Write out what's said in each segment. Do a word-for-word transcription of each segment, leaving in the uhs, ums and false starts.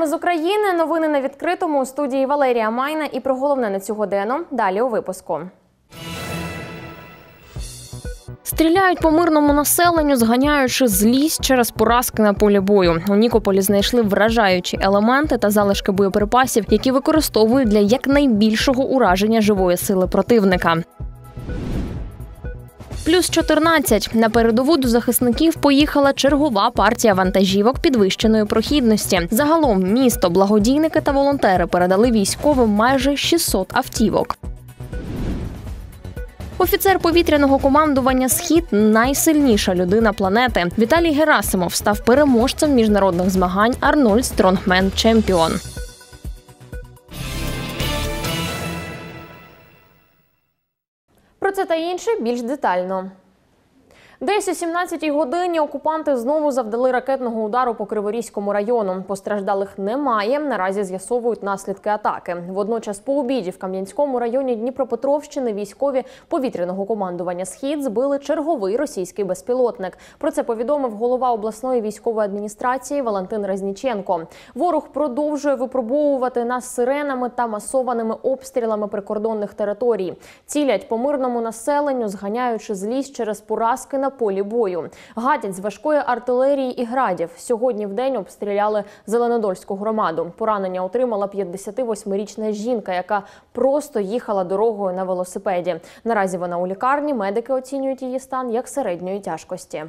Вітаємо з України. Новини на відкритому. У студії Валерія Майна. І про головне на цю годину далі у випуску. Стріляють по мирному населенню, зганяючи злість через поразки на полі бою. У Нікополі знайшли вражаючі елементи та залишки боєприпасів, які використовують для якнайбільшого ураження живої сили противника. Плюс чотирнадцять. На передову до захисників поїхала чергова партія вантажівок підвищеної прохідності. Загалом місто, благодійники та волонтери передали військовим майже шістсот автівок. Офіцер повітряного командування «Схід» – найсильніша людина планети. Віталій Герасимов став переможцем міжнародних змагань «Арнольд Стронгмен Чемпіон». Про це та інше більш детально. Десь о сімнадцятій годині окупанти знову завдали ракетного удару по Криворізькому району. Постраждалих немає, наразі з'ясовують наслідки атаки. Водночас по обіді в Кам'янському районі Дніпропетровщини військові повітряного командування «Схід» збили черговий російський безпілотник. Про це повідомив голова обласної військової адміністрації Валентин Резніченко. Ворог продовжує випробовувати нас сиренами та масованими обстрілами прикордонних територій. Цілять по мирному населенню, зганяючи злість через поразки на полі бою. Гатять з важкої артилерії і градів. Сьогодні вдень обстріляли Зеленодольську громаду. Поранення отримала п'ятдесятивосьмирічна жінка, яка просто їхала дорогою на велосипеді. Наразі вона у лікарні, медики оцінюють її стан як середньої тяжкості.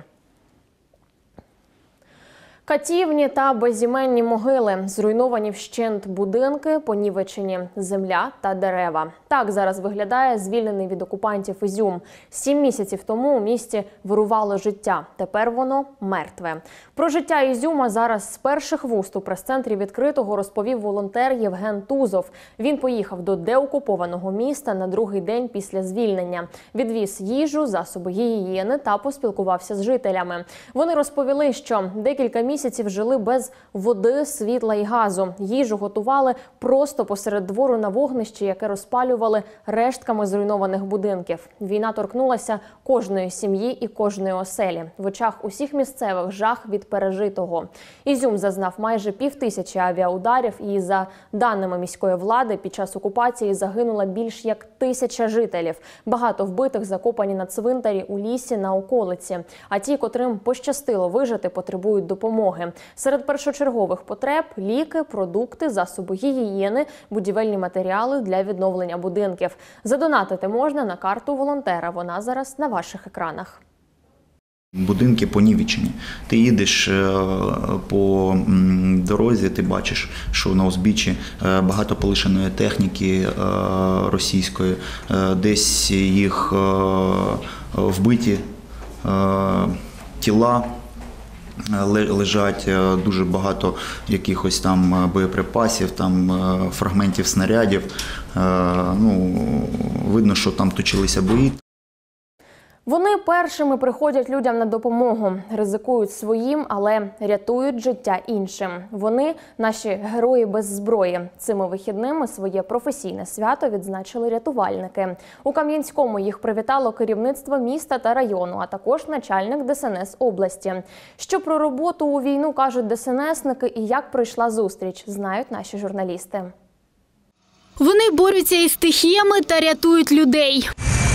Катівні та безіменні могили, зруйновані вщент будинки, понівечені земля та дерева. Так зараз виглядає звільнений від окупантів Ізюм. Сім місяців тому у місті вирувало життя. Тепер воно мертве. Про життя Ізюма зараз з перших вуст у прес-центрі відкритого розповів волонтер Євген Тузов. Він поїхав до деокупованого міста на другий день після звільнення. Відвіз їжу, засоби гігієни та поспілкувався з жителями. Вони розповіли, що декілька місяців місяців жили без води, світла і газу. Їжу готували просто посеред двору на вогнищі, яке розпалювали рештками зруйнованих будинків. Війна торкнулася кожної сім'ї і кожної оселі. В очах усіх місцевих жах від пережитого. Ізюм зазнав майже півтисячі авіаударів і, за даними міської влади, під час окупації загинуло більш як тисяча жителів. Багато вбитих закопані на цвинтарі, у лісі, на околиці. А ті, котрим пощастило вижити, потребують допомоги. Серед першочергових потреб – ліки, продукти, засоби гігієни, будівельні матеріали для відновлення будинків. Задонатити можна на карту волонтера. Вона зараз на ваших екранах. Будинки понівечені. Ти їдеш по дорозі, ти бачиш, що на узбіччі багато полишеної техніки російської, десь їх вбиті тіла лежать, дуже багато якихось там боєприпасів, там фрагментів снарядів. Ну, видно, що там точилися бої. Вони першими приходять людям на допомогу, ризикують своїм, але рятують життя іншим. Вони – наші герої без зброї. Цими вихідними своє професійне свято відзначили рятувальники. У Кам'янському їх привітало керівництво міста та району, а також начальник Де Ес Ен Ес області. Що про роботу у війну кажуть Де Ес Ен Есники і як пройшла зустріч, знають наші журналісти. Вони борються із стихіями та рятують людей.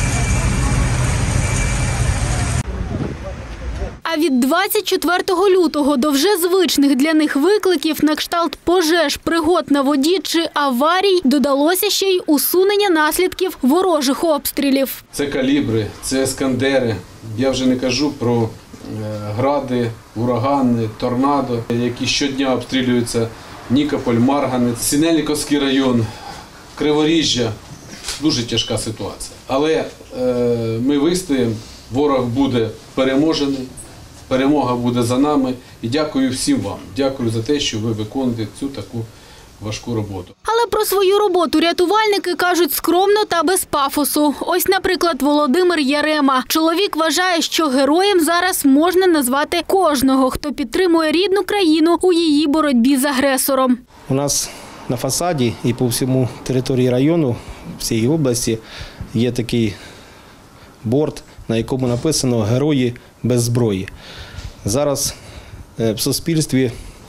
А від двадцять четвертого лютого до вже звичних для них викликів на кшталт пожеж, пригод на воді чи аварій додалося ще й усунення наслідків ворожих обстрілів. Це калібри, це ескандери. Я вже не кажу про гради, урагани, торнадо, які щодня обстрілюються. Нікополь, Марганець, Синельниковський район, Криворіжжя. Дуже тяжка ситуація. Але е, ми вистоїмо, ворог буде переможений. Перемога буде за нами. І дякую всім вам. Дякую за те, що ви виконуєте цю таку важку роботу. Але про свою роботу рятувальники кажуть скромно та без пафосу. Ось, наприклад, Володимир Ярема. Чоловік вважає, що героєм зараз можна назвати кожного, хто підтримує рідну країну у її боротьбі з агресором. У нас на фасаді і по всьому території району, всієї області, є такий борд, на якому написано «Герої без зброї». Зараз в суспільстві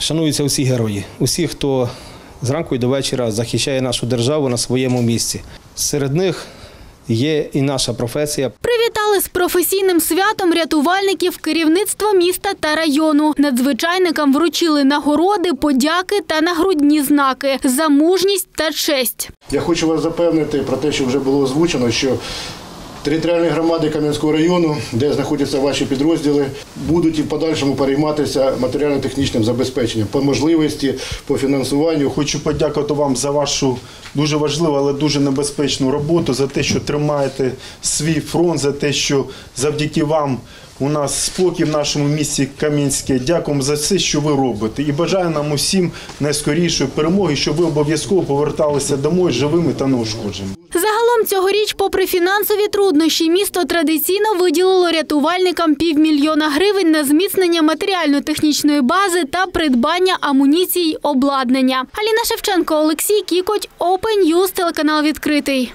шануються усі герої, усі, хто зранку і до вечора захищає нашу державу на своєму місці. Серед них є і наша професія. Привітали з професійним святом рятувальників керівництво міста та району. Надзвичайникам вручили нагороди, подяки та нагрудні знаки за мужність та честь. Я хочу вас запевнити про те, що вже було озвучено, що територіальні громади Кам'янського району, де знаходяться ваші підрозділи, будуть і в подальшому перейматися матеріально-технічним забезпеченням по можливості, по фінансуванню. Хочу подякувати вам за вашу дуже важливу, але дуже небезпечну роботу, за те, що тримаєте свій фронт, за те, що завдяки вам у нас спокій в нашому місті Кам'янське. Дякуємо за все, що ви робите. І бажаю нам усім найскорішої перемоги, щоб ви обов'язково поверталися домой живими та неушкодженими. Загалом цьогоріч, попри фінансові труднощі, місто традиційно виділило рятувальникам півмільйона гривень на зміцнення матеріально-технічної бази та придбання амуніції й обладнання. Аліна Шевченко, Олексій Кікоть, Open News, телеканал «Відкритий».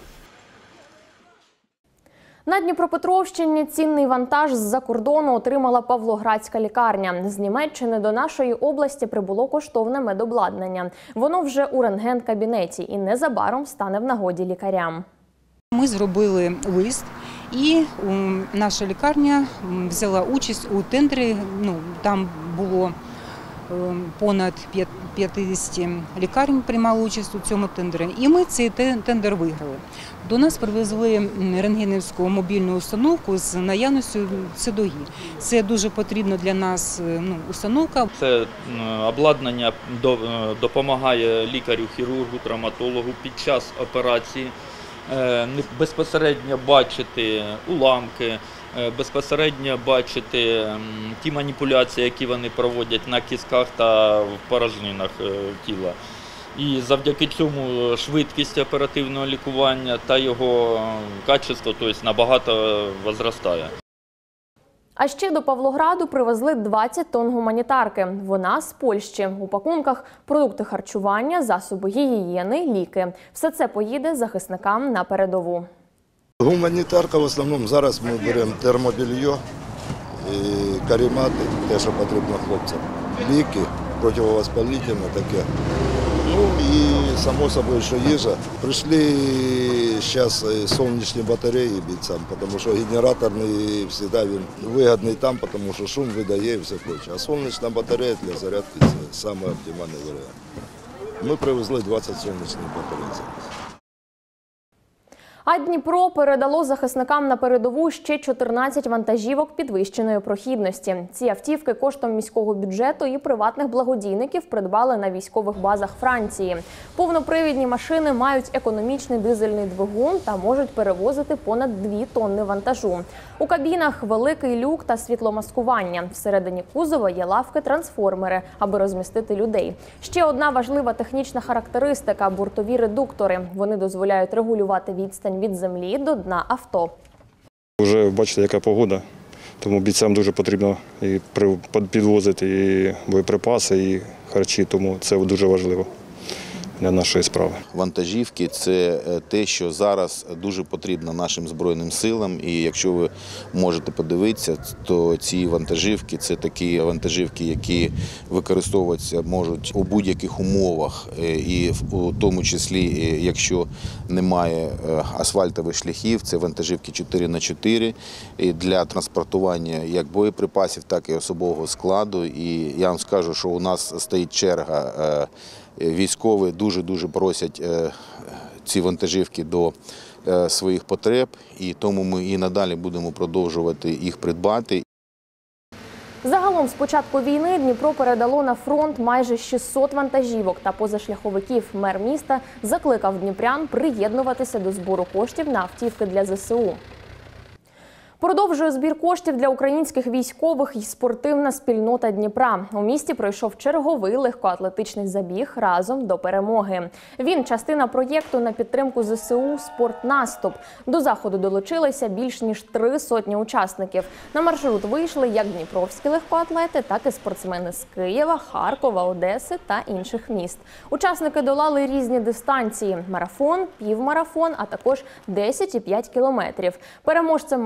На Дніпропетровщині цінний вантаж з-за кордону отримала Павлоградська лікарня. З Німеччини до нашої області прибуло коштовне медобладнання. Воно вже у рентген-кабінеті і незабаром стане в нагоді лікарям. Ми зробили лист, і наша лікарня взяла участь у тендері. Ну, там було понад п'ятдесят лікарень приймали участь у цьому тендері, і ми цей тендер виграли. До нас привезли рентгенівську мобільну установку з наявністю ЦДОГІ. Це дуже потрібно для нас, ну, установка. Це обладнання допомагає лікарю-хірургу, травматологу під час операції безпосередньо бачити уламки, безпосередньо бачити ті маніпуляції, які вони проводять на кістках та в порожнинах тіла. І завдяки цьому швидкість оперативного лікування та його качество, тобто, набагато зростає. А ще до Павлограду привезли двадцять тонн гуманітарки. Вона з Польщі. У пакунках продукти харчування, засоби гігієни, ліки. Все це поїде захисникам на передову. Гуманітарка в основному зараз ми беремо термобільйо, каремати, те, що потрібно хлопцям, ліки, противовоспалительне таке. Ну і, само собою, що їжа. Прийшли зараз сонячні батареї бійцям, тому що генераторний завжди він вигідний там, тому що шум видає і все хоче. А сонячна батарея для зарядки – це найоптимальний варіант. Ми привезли двадцять сонячних батарей зараз. А Дніпро передало захисникам на передову ще чотирнадцять вантажівок підвищеної прохідності. Ці автівки коштом міського бюджету і приватних благодійників придбали на військових базах Франції. Повнопривідні машини мають економічний дизельний двигун та можуть перевозити понад дві тонни вантажу. У кабінах великий люк та світломаскування. Всередині кузова є лавки-трансформери, аби розмістити людей. Ще одна важлива технічна характеристика – бортові редуктори. Вони дозволяють регулювати відстань від землі до дна авто. Вже бачите, яка погода, тому бійцям дуже потрібно і підвозити і боєприпаси, і харчі, тому це дуже важливо для нашої справи. Вантажівки – це те, що зараз дуже потрібно нашим Збройним силам. І якщо ви можете подивитися, то ці вантажівки – це такі вантажівки, які використовуватися можуть у будь-яких умовах. І в тому числі, якщо немає асфальтових шляхів, це вантажівки чотири на чотири для транспортування як боєприпасів, так і особового складу. І я вам скажу, що у нас стоїть черга. Військові дуже-дуже просять ці вантажівки до своїх потреб, і тому ми і надалі будемо продовжувати їх придбати. Загалом з початку війни Дніпро передало на фронт майже шістсот вантажівок та позашляховиків. Мер міста закликав дніпрян приєднуватися до збору коштів на автівки для зе се у. Продовжує збір коштів для українських військових і спортивна спільнота Дніпра. У місті пройшов черговий легкоатлетичний забіг «Разом до перемоги». Він – частина проєкту на підтримку зе се у «Спортнаступ». До заходу долучилися більш ніж три сотні учасників. На маршрут вийшли як дніпровські легкоатлети, так і спортсмени з Києва, Харкова, Одеси та інших міст. Учасники долали різні дистанції – марафон, півмарафон, а також десять і п'ять кілометрів. Переможцем марафонського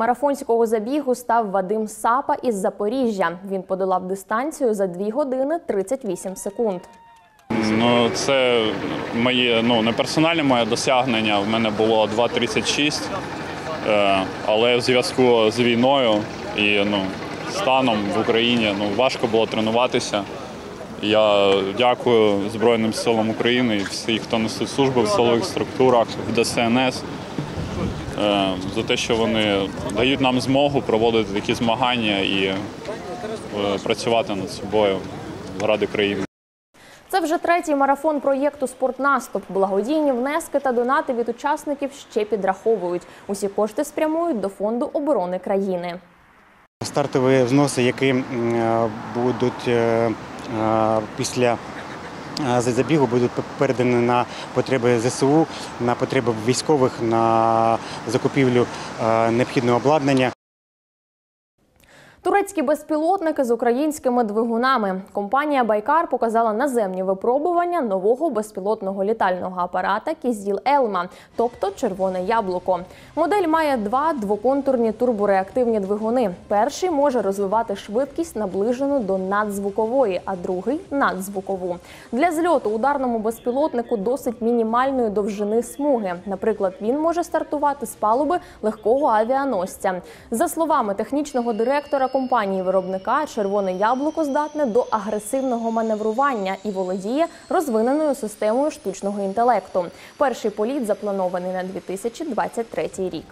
олімпійського забігу став Вадим Сапа із Запоріжжя. Він подолав дистанцію за дві години тридцять вісім секунд. Ну, це моє, ну, не персональне моє досягнення. В мене було два тридцять шість, але в зв'язку з війною і ну, станом в Україні ну, важко було тренуватися. Я дякую Збройним силам України і всім, хто несуть службу в силових структурах, в Де Се Ен Ес, за те, що вони дають нам змогу проводити такі змагання і працювати над собою заради країни. Це вже третій марафон проєкту «Спортнаступ». Благодійні внески та донати від учасників ще підраховують. Усі кошти спрямують до Фонду оборони країни. Стартові взноси, які будуть після забігу, будуть передані на потреби Зе Се У, на потреби військових, на закупівлю необхідного обладнання. Турецькі безпілотники з українськими двигунами. Компанія «Байкар» показала наземні випробування нового безпілотного літального апарата «Кізіл-Елма», тобто «Червоне яблуко». Модель має два двоконтурні турбореактивні двигуни. Перший може розвивати швидкість, наближену до надзвукової, а другий – надзвукову. Для зльоту ударному безпілотнику досить мінімальної довжини смуги. Наприклад, він може стартувати з палуби легкого авіаносця. За словами технічного директора компанії-виробника, «Червоне яблуко» здатне до агресивного маневрування і володіє розвиненою системою штучного інтелекту. Перший політ запланований на дві тисячі двадцять третій рік.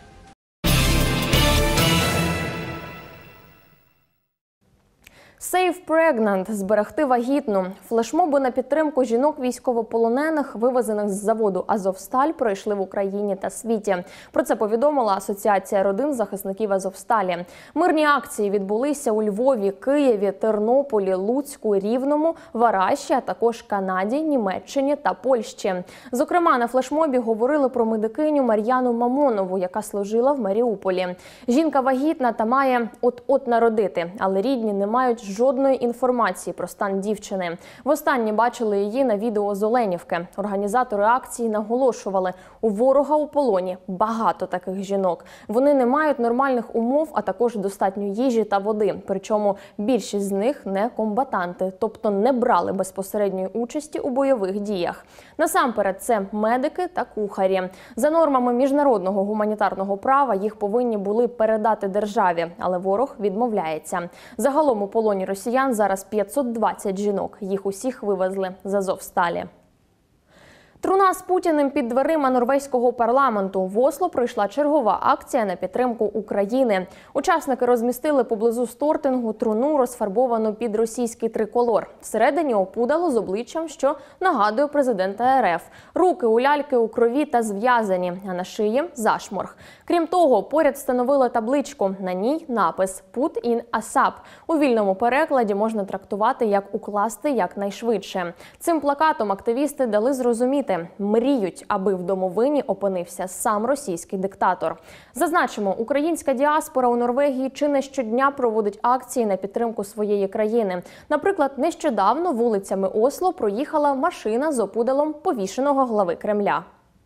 Save Pregnant – зберегти вагітну. Флешмоби на підтримку жінок військовополонених, вивезених з заводу «Азовсталь», пройшли в Україні та світі. Про це повідомила Асоціація родин захисників «Азовсталі». Мирні акції відбулися у Львові, Києві, Тернополі, Луцьку, Рівному, Вараші, а також Канаді, Німеччині та Польщі. Зокрема, на флешмобі говорили про медикиню Мар'яну Мамонову, яка служила в Маріуполі. Жінка вагітна та має от-от народити, але рідні не мають жодної інформації про стан дівчини. Востаннє бачили її на відео з Оленівки. Організатори акції наголошували, у ворога у полоні багато таких жінок. Вони не мають нормальних умов, а також достатньо їжі та води. Причому більшість з них не комбатанти, тобто не брали безпосередньої участі у бойових діях. Насамперед, це медики та кухарі. За нормами міжнародного гуманітарного права їх повинні були передати державі, але ворог відмовляється. Загалом у полоні росіян зараз п'ятсот двадцять жінок. Їх усіх вивезли з Азовсталі. Труна з Путіним під дверима норвезького парламенту. В Осло пройшла чергова акція на підтримку України. Учасники розмістили поблизу стортингу труну, розфарбовану під російський триколор. Всередині опудало з обличчям, що нагадує президента Ер Еф. Руки у ляльки у крові та зв'язані, а на шиї – зашморг. Крім того, поряд встановили табличку. На ній напис «Put in ASAP». У вільному перекладі можна трактувати як «укласти якнайшвидше». Цим плакатом активісти дали зрозуміти – мріють, аби в домовині опинився сам російський диктатор. Зазначимо, українська діаспора у Норвегії чи не щодня проводить акції на підтримку своєї країни. Наприклад, нещодавно вулицями Осло проїхала машина з опудалом повішеного глави Кремля.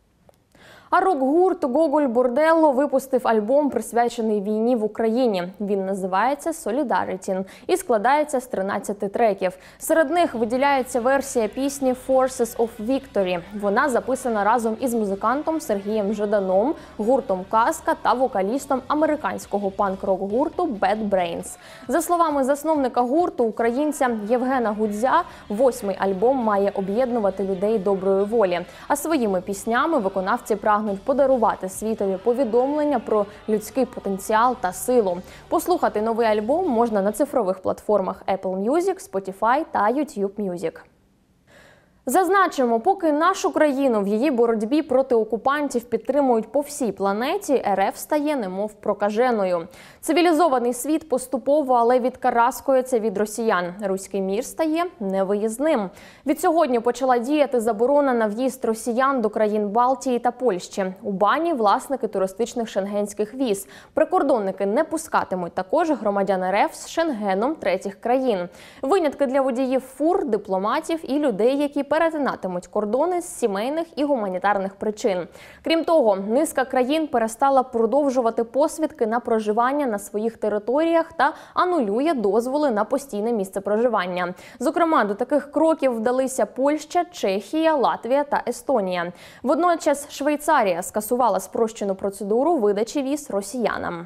А рок-гурт «Гоголь Борделло» випустив альбом, присвячений війні в Україні. Він називається «Solidarity» і складається з тринадцяти треків. Серед них виділяється версія пісні «Forces of Victory». Вона записана разом із музикантом Сергієм Жаданом, гуртом «Казка» та вокалістом американського панк-рок-гурту «Bad Brains». За словами засновника гурту, українця Євгена Гудзя, восьмий альбом має об'єднувати людей доброї волі. А своїми піснями виконавці прагнуть подарувати світові повідомлення про людський потенціал та силу. Послухати новий альбом можна на цифрових платформах Apple Music, Spotify та YouTube Music. Зазначимо, поки нашу країну в її боротьбі проти окупантів підтримують по всій планеті, Ер Еф стає немов прокаженою. Цивілізований світ поступово, але відкараскується від росіян. Руський мір стає невиїзним. Від сьогодні почала діяти заборона на в'їзд росіян до країн Балтії та Польщі. У бані власники туристичних шенгенських віз. Прикордонники не пускатимуть також громадян Ер Еф з Шенгеном третіх країн. Винятки для водіїв фур, дипломатів і людей, які перебувають перетинатимуть кордони з сімейних і гуманітарних причин. Крім того, низка країн перестала продовжувати посвідки на проживання на своїх територіях та анулює дозволи на постійне місце проживання. Зокрема, до таких кроків вдалися Польща, Чехія, Латвія та Естонія. Водночас Швейцарія скасувала спрощену процедуру видачі віз росіянам.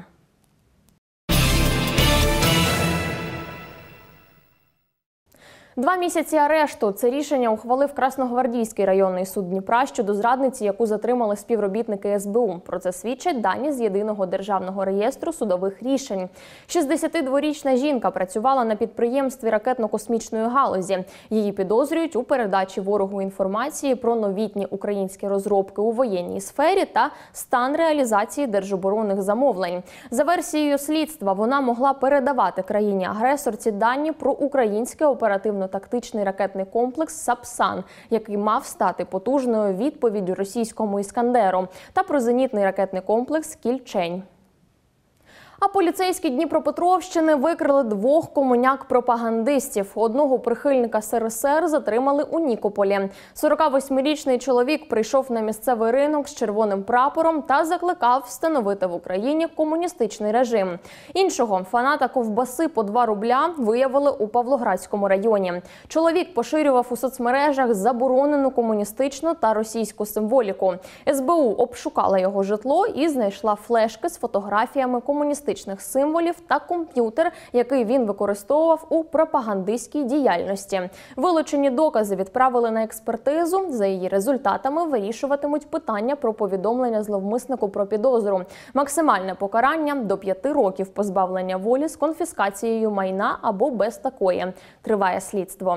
Два місяці арешту – це рішення ухвалив Красногвардійський районний суд Дніпра щодо зрадниці, яку затримали співробітники ес бе у. Про це свідчать дані з Єдиного державного реєстру судових рішень. шістдесятидворічна жінка працювала на підприємстві ракетно-космічної галузі. Її підозрюють у передачі ворогу інформації про новітні українські розробки у воєнній сфері та стан реалізації держоборонних замовлень. За версією слідства, вона могла передавати країні-агресорці дані про українське оперативне тактичний ракетний комплекс «Сапсан», який мав стати потужною відповіддю російському «Іскандеру», та про зенітний ракетний комплекс «Кільчень». А поліцейські Дніпропетровщини викрили двох комуняк-пропагандистів. Одного прихильника ес ер ес ер затримали у Нікополі. сорокавосьмирічний чоловік прийшов на місцевий ринок з червоним прапором та закликав встановити в Україні комуністичний режим. Іншого, фаната ковбаси по два рубля, виявили у Павлоградському районі. Чоловік поширював у соцмережах заборонену комуністичну та російську символіку. ес бе у обшукала його житло і знайшла флешки з фотографіями комуністичних символів та комп'ютер, який він використовував у пропагандистській діяльності. Вилучені докази відправили на експертизу. За її результатами вирішуватимуть питання про повідомлення зловмиснику про підозру. Максимальне покарання – до п'яти років позбавлення волі з конфіскацією майна або без такої. Триває слідство.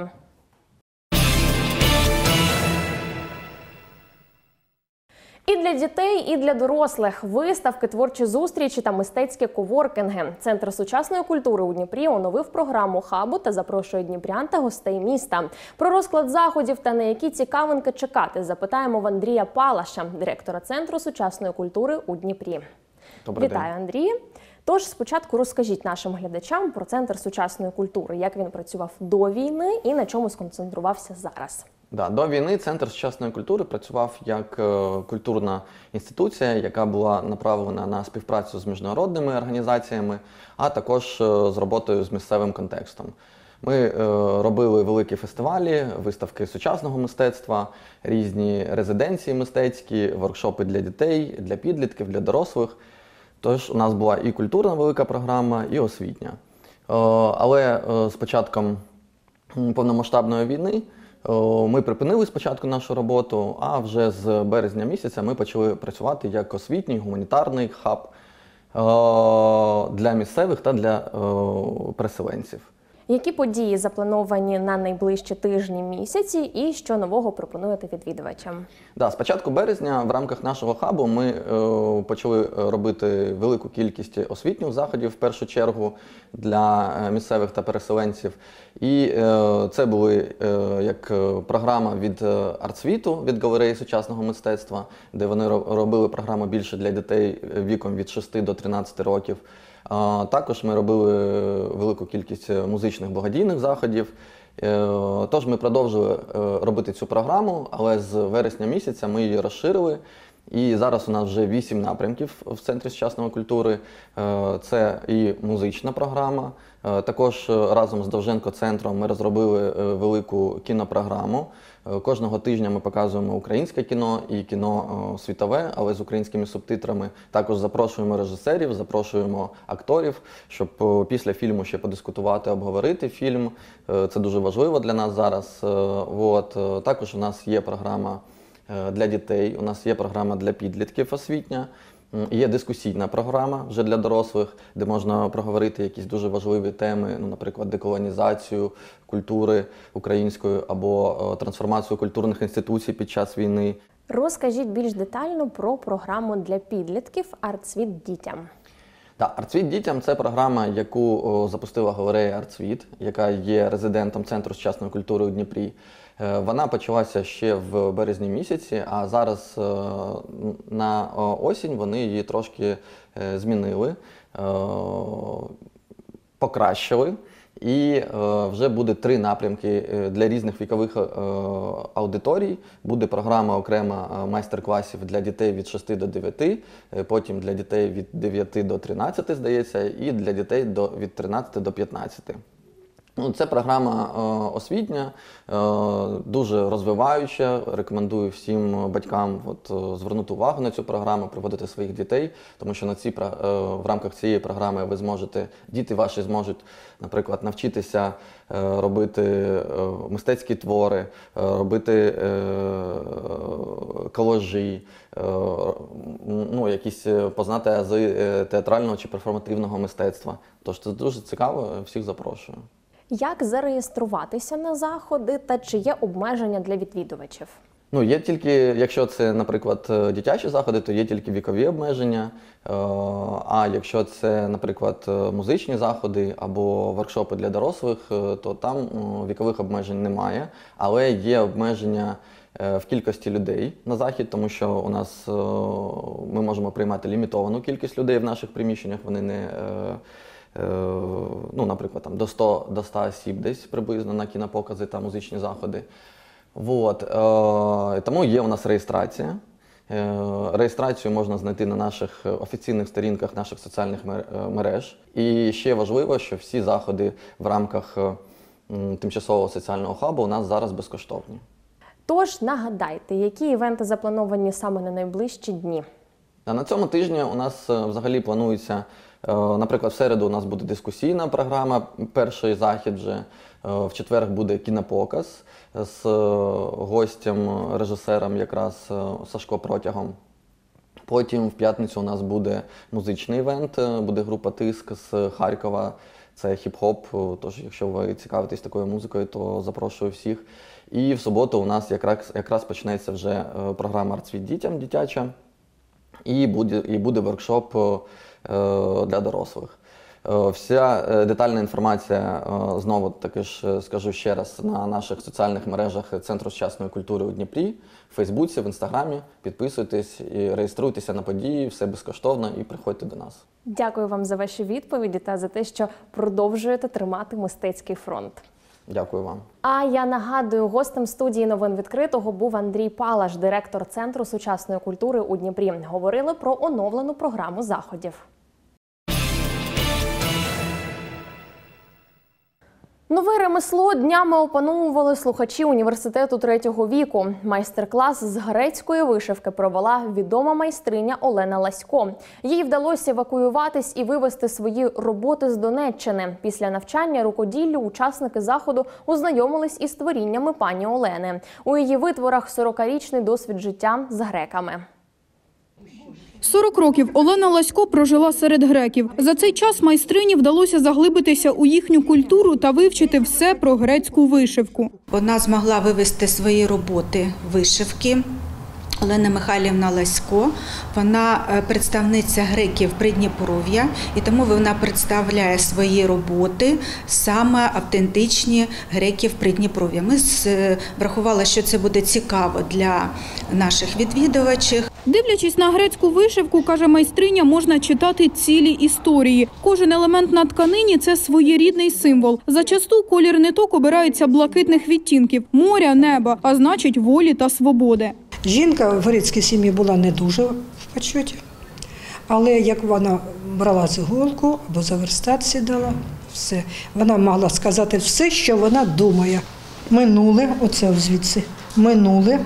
І для дітей, і для дорослих – виставки, творчі зустрічі та мистецькі коворкінги. Центр сучасної культури у Дніпрі оновив програму хабу та запрошує дніпрян та гостей міста. Про розклад заходів та на які цікавинки чекати запитаємо в Андрія Палаша, директора Центру сучасної культури у Дніпрі. Добрий Вітаю, день. Андрій. Тож спочатку розкажіть нашим глядачам про Центр сучасної культури, як він працював до війни і на чому сконцентрувався зараз. Да, до війни Центр сучасної культури працював як е, культурна інституція, яка була направлена на співпрацю з міжнародними організаціями, а також е, з роботою з місцевим контекстом. Ми е, робили великі фестивалі, виставки сучасного мистецтва, різні резиденції мистецькі, воркшопи для дітей, для підлітків, для дорослих. Тож у нас була і культурна велика програма, і освітня. Е, але е, з початком повномасштабної війни ми припинили спочатку нашу роботу, а вже з березня місяця ми почали працювати як освітній, гуманітарний хаб для місцевих та для переселенців. Які події заплановані на найближчі тижні, місяці і що нового пропонуєте відвідувачам? Да, з початку березня в рамках нашого хабу ми е, почали робити велику кількість освітніх заходів в першу чергу для місцевих та переселенців. І е, це були е, як програма від Артсвіту, від галереї сучасного мистецтва, де вони робили програму більше для дітей віком від шести до тринадцяти років. Також ми робили велику кількість музичних благодійних заходів. Тож ми продовжили робити цю програму, але з вересня місяця ми її розширили. І зараз у нас вже вісім напрямків в Центрі сучасної культури. Це і музична програма. Також разом з Довженко-центром ми розробили велику кінопрограму. Кожного тижня ми показуємо українське кіно і кіно світове, але з українськими субтитрами. Також запрошуємо режисерів, запрошуємо акторів, щоб після фільму ще подискутувати, обговорити фільм. Це дуже важливо для нас зараз. От. Також у нас є програма для дітей, у нас є програма для підлітків освітня, є дискусійна програма вже для дорослих, де можна проговорити якісь дуже важливі теми, ну, наприклад, деколонізацію культури української або трансформацію культурних інституцій під час війни. Розкажіть більш детально про програму для підлітків «Артсвіт дітям». Так, «Артсвіт дітям» – це програма, яку о, запустила галерея «Артсвіт», яка є резидентом Центру сучасної культури у Дніпрі. Е, вона почалася ще в березні місяці, а зараз е, на осінь вони її трошки е, змінили, е, покращили. І е, вже буде три напрямки для різних вікових е, аудиторій. Буде програма окрема майстер-класів для дітей від шести до дев'яти, потім для дітей від дев'яти до тринадцяти, здається, і для дітей до, від тринадцяти до п'ятнадцяти. Ну, це програма е, освітня, е, дуже розвиваюча. Рекомендую всім батькам от, е, звернути увагу на цю програму, приводити своїх дітей, тому що на ці, е, в рамках цієї програми ви зможете, діти ваші зможуть, наприклад, навчитися е, робити е, мистецькі твори, е, робити е, колажі, е, ну, якісь познати ази театрального чи перформативного мистецтва. Тож це дуже цікаво, всіх запрошую. Як зареєструватися на заходи та чи є обмеження для відвідувачів? Ну, є тільки, якщо це, наприклад, дитячі заходи, то є тільки вікові обмеження. А якщо це, наприклад, музичні заходи або воркшопи для дорослих, то там вікових обмежень немає. Але є обмеження в кількості людей на захід, тому що у нас ми можемо приймати лімітовану кількість людей в наших приміщеннях, вони не... Ну, наприклад, там, до ста до ста осіб десь приблизно на кінопокази та музичні заходи. Вот. Е, тому є у нас реєстрація. Е, реєстрацію можна знайти на наших офіційних сторінках наших соціальних мереж. І ще важливо, що всі заходи в рамках м, тимчасового соціального хабу у нас зараз безкоштовні. Тож нагадайте, які івенти заплановані саме на найближчі дні? На цьому тижні у нас взагалі планується, наприклад, в середу у нас буде дискусійна програма, перший захід вже, в четвер буде кінопоказ з гостем, режисером якраз Сашко Протягом. Потім в п'ятницю у нас буде музичний івент, буде група «Тиск» з Харкова, це хіп-хоп, тож якщо ви цікавитесь такою музикою, то запрошую всіх. І в суботу у нас якраз, якраз почнеться вже програма «Артсвіт дітям» дитяча. І буде, і буде воркшоп е, для дорослих. Е, вся детальна інформація, е, знову таки ж скажу ще раз, на наших соціальних мережах Центру сучасної культури у Дніпрі, в Фейсбуці, в Інстаграмі. Підписуйтесь і реєструйтеся на події, все безкоштовно і приходьте до нас. Дякую вам за ваші відповіді та за те, що продовжуєте тримати мистецький фронт. Дякую вам. А я нагадую, гостем студії «Новин відкритого» був Андрій Палаш, директор Центру сучасної культури у Дніпрі. Говорили про оновлену програму заходів. Нове ремесло днями опановували слухачі університету третього віку. Майстер-клас з грецької вишивки провела відома майстриня Олена Ласько. Їй вдалося евакуюватись і вивезти свої роботи з Донеччини. Після навчання рукоділлю учасники заходу ознайомились із творіннями пані Олени. У її витворах сорокарічний досвід життя з греками. сорок років Олена Ласько прожила серед греків. За цей час майстрині вдалося заглибитися у їхню культуру та вивчити все про грецьку вишивку. Вона змогла вивести свої роботи вишивки. Олена Михайлівна Ласько, вона представниця греків Придніпров'я, і тому вона представляє свої роботи саме автентичні греків Придніпров'я. Ми врахували, що це буде цікаво для наших відвідувачів. Дивлячись на грецьку вишивку, каже майстриня, можна читати цілі історії. Кожен елемент на тканині – це своєрідний символ. Зачасту колір ниток обирається блакитних відтінків – моря, неба, а значить волі та свободи. Жінка в грецькій сім'ї була не дуже в почуті, але як вона брала цеголку або за верстат сідала, все. Вона могла сказати все, що вона думає. Минуле, оце звідси, минуле,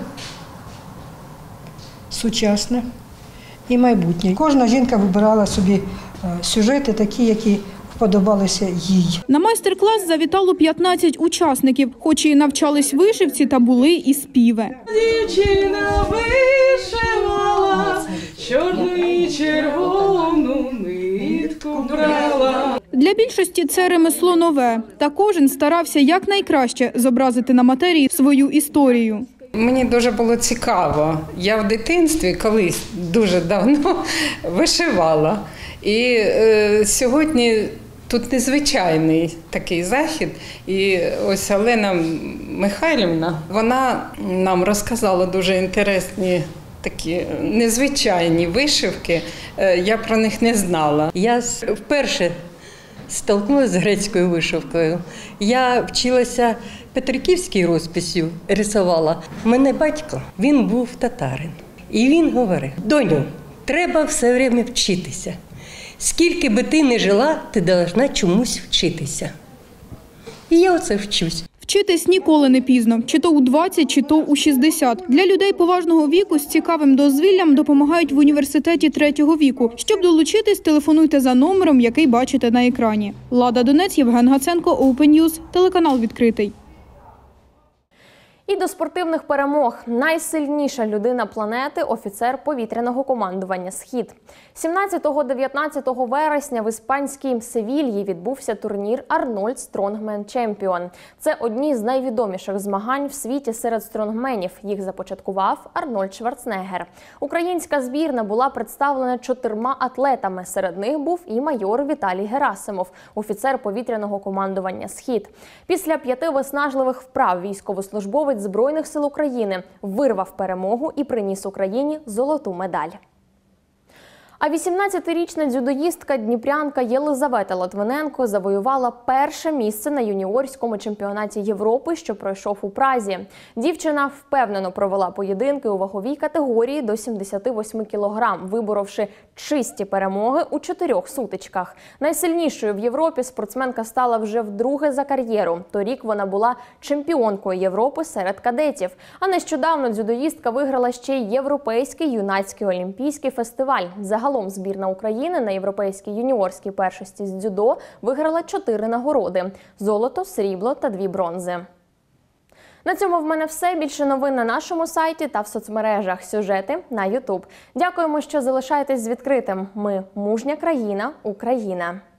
сучасне і майбутнє. Кожна жінка вибирала собі сюжети такі, які подобалися їй. На майстер-клас завітало п'ятнадцять учасників, хоч і навчались вишивці, та були і співи. Дівчина вишивала, чорну і червону нитку брала. Для більшості це ремесло нове, та кожен старався якнайкраще зобразити на матерії свою історію. Мені дуже було цікаво. Я в дитинстві колись дуже давно вишивала. І е, сьогодні тут незвичайний такий захід. І ось Олена Михайлівна, вона нам розказала дуже інтересні такі незвичайні вишивки. Я про них не знала. Я вперше столкнулася з грецькою вишивкою. Я вчилася петриківській розписю, рисувала. У мене батько, він був татарин. І він говорив: доню, треба все время вчитися. Скільки би ти не жила, ти повинна чомусь вчитися. І я оце вчусь. Вчитись ніколи не пізно, чи то у двадцять, чи то у шістдесят. Для людей поважного віку з цікавим дозвіллям допомагають в університеті третього віку. Щоб долучитись, телефонуйте за номером, який бачите на екрані. Лада Донець, Євген Гаценко, Open News, телеканал відкритий. І до спортивних перемог. Найсильніша людина планети – офіцер повітряного командування «Схід». сімнадцятого-дев'ятнадцятого вересня в іспанській Севільї відбувся турнір «Арнольд Стронгмен Чемпіон». Це одні з найвідоміших змагань в світі серед стронгменів. Їх започаткував Арнольд Шварценеггер. Українська збірна була представлена чотирма атлетами. Серед них був і майор Віталій Герасимов, офіцер повітряного командування «Схід». Після п'яти виснажливих вправ військовослужбовець Збройних сил України вирвав перемогу і приніс Україні золоту медаль. А вісімнадцятирічна дзюдоїстка дніпрянка Єлизавета Литвиненко завоювала перше місце на юніорському чемпіонаті Європи, що пройшов у Празі. Дівчина впевнено провела поєдинки у ваговій категорії до сімдесяти восьми кілограм, виборовши чисті перемоги у чотирьох сутичках. Найсильнішою в Європі спортсменка стала вже вдруге за кар'єру. Торік вона була чемпіонкою Європи серед кадетів. А нещодавно дзюдоїстка виграла ще й Європейський юнацький олімпійський фестиваль. Загалом збірна України на європейській юніорській першості з дзюдо виграла чотири нагороди – золото, срібло та дві бронзи. На цьому в мене все. Більше новин на нашому сайті та в соцмережах. Сюжети на ютуб. Дякуємо, що залишаєтесь з відкритим. Ми – мужня країна, Україна.